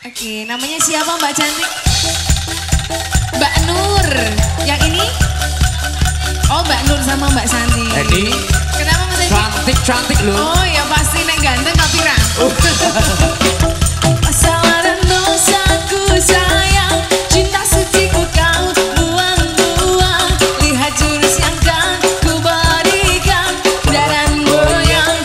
Oke, namanya siapa Mbak Cantik? Mbak Nur. Yang ini? Oh, Mbak Nur sama Mbak Santi. Jadi, kenapa Mas Edi? cantik loh. Oh, ya pasti nek ganteng tapi ra. Masalah dan dosaku sayang, cinta suciku kau buang-buang. Lihat jurus yang kan ku berikan, jarang goyang,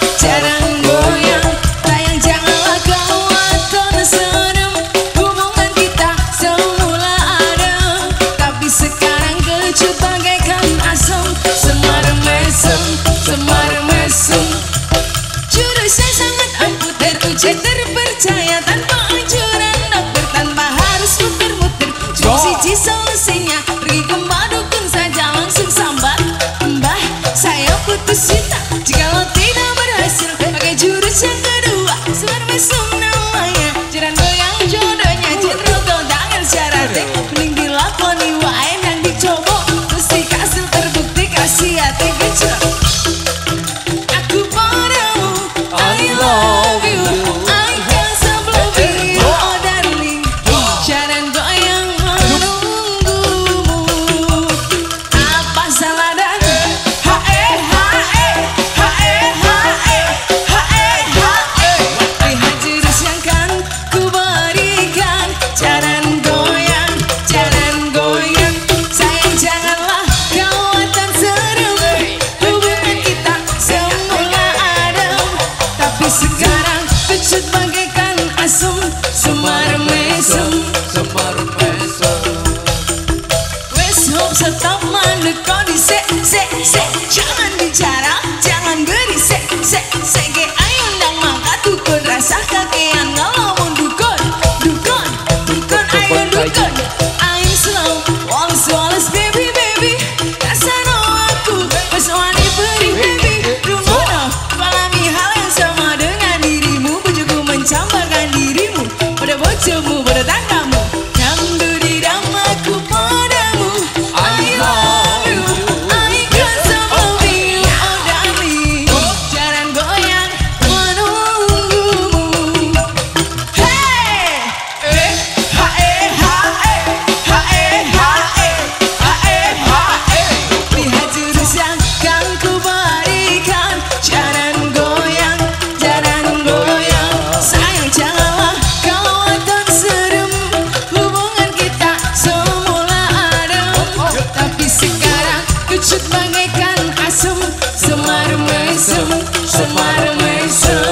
sayang janganlah kau aton serem. Hubungan kita semula adem, tapi sekarang kecut bagaikan asam. Semar mesem, jurusnya sangat ampuh, teruji terpercaya, tanpa anjuran dokter, tanpa harus muter-muter. Cuma siji solusinya, pergi ke dukun saja langsung sambat. Mbah, saya putus cinta, jikalau tidak berhasil pakai jurus yang kedua. Semar mesum namanya, jalan goyang jodohnya, jenderal kondangan syaratnya. Mending dilakoni wae dan dicoba, terus dikasih terbukti kasih hati gejrot. Aku padamu, I love you, I can't stop loving you, oh darling. Jalan goyang menunggumu, apa salah dan lihat jurus yang kan ku berikan. Jalan goyang, sayang janganlah kau akan serem. Hubungan kita semula adem, tapi sekarang kecut bagaikan asam. Semar mesem, wes hop stop mandek kondisi, jangan bicara, jangan berisik, ge ayo ndang mangkat dukun rasa kakean ngomong dukun, ayo dukun. I'm slow, wallace baby, kasano aku, wes wani beri baby. Rumono, alami hal yang sama dengan dirimu, bujuku mencampakkan dirimu pada bojomu, pada tanggamu. Damdu di aku padamu, I love you, I can't stop loving you, oh darling. Jalan goyang menunggumu. Hey, lihat jurus yang kan ku berikan. Jalan goyang, sayang janganlah kau akan serem. Hubungan kita semula adem, tapi sekarang kecut bagaikan asam. Semar mesem,